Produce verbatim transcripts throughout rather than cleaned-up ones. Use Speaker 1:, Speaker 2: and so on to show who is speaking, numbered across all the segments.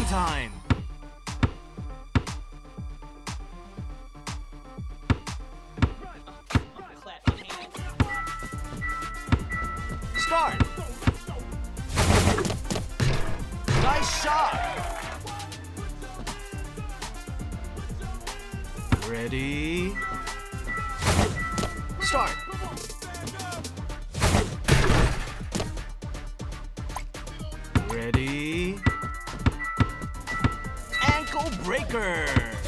Speaker 1: time. Start. Nice shot. Ready. Start. Ready. Ankle breaker.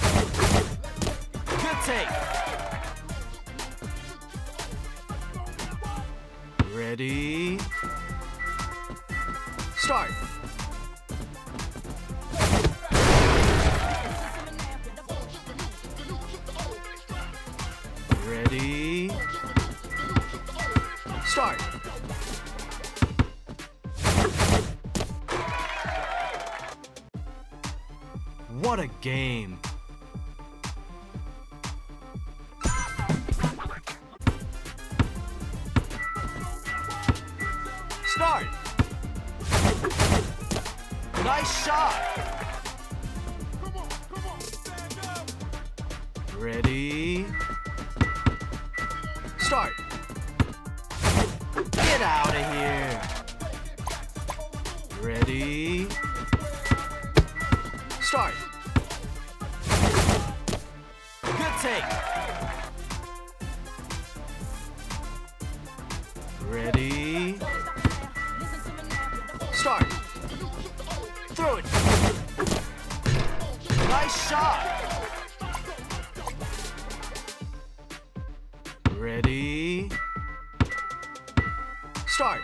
Speaker 1: Good take. Ready. Start. Ready. Start. What a game. Start. Nice shot. Ready. Start. Get out of here. Ready. Start. Good take. Ready. Start. Throw it. Nice shot. Ready. Start.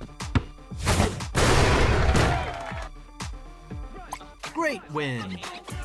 Speaker 1: Great win.